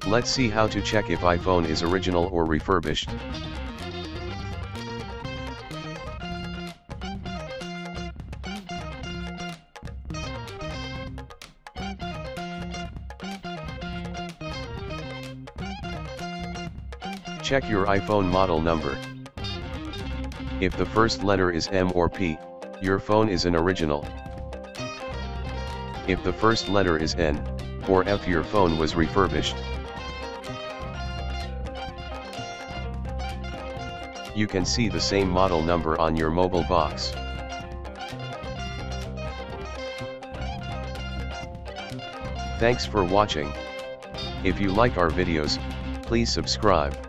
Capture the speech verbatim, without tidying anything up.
Let's see how to check if iPhone is original or refurbished. Check your iPhone model number. If the first letter is M or P, your phone is an original. If the first letter is N or F, your phone was refurbished. You can see the same model number on your mobile box. Thanks for watching. If you like our videos, please subscribe.